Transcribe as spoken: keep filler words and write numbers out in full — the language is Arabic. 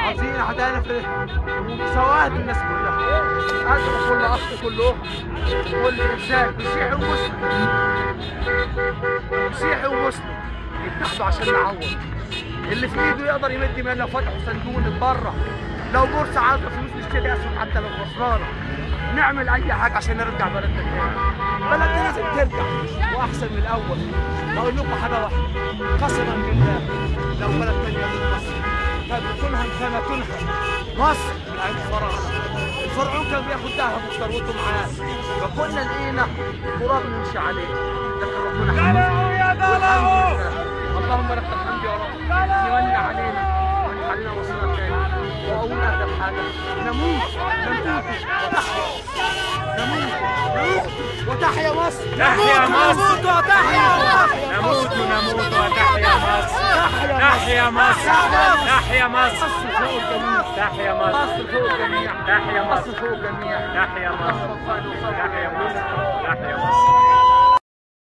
عاوزين عداله في مساواه الناس كلها. ادعو كل اخ كله كل انسان مسيحي ومسلم مسيحي ومسلم يتحدوا عشان نعوض اللي في ايده يقدر يمد منه. لو فتحوا صندوق نتبرع، لو بورصه عاطله فلوس نشتري اسهم حتى لو خسرانه، نعمل اي حاجه عشان نرجع بلدنا تاني. بلدنا لازم ترجع واحسن من الاول. بقول لكم حاجه واحده قسما بالله، لو بلد تانيه غير مصر كانت تنهى كما تنهى مصر من ايام الفراعنه. الفرعون كان بياخد ذهب وثروته معاه، فكنا لقينا تراب نمشي عليه، لكن ربنا حماه يا بلد. اللهم لك الحمد يا رب، يمن علينا ويمن علينا مصيرنا تاني. واقول اخر حاجه، نموت نموت نموت نموت وتحيا مصر. تحيا مصر وتحيا مصر. نموت نموت وتحيا مصر. تحيا مصر. تحيا مصر. مصر فوق الجميع. تحيا مصر. مصر فوق الجميع. تحيا مصر مصر. فوق الجميع. تحيا مصر. تحيا مصر.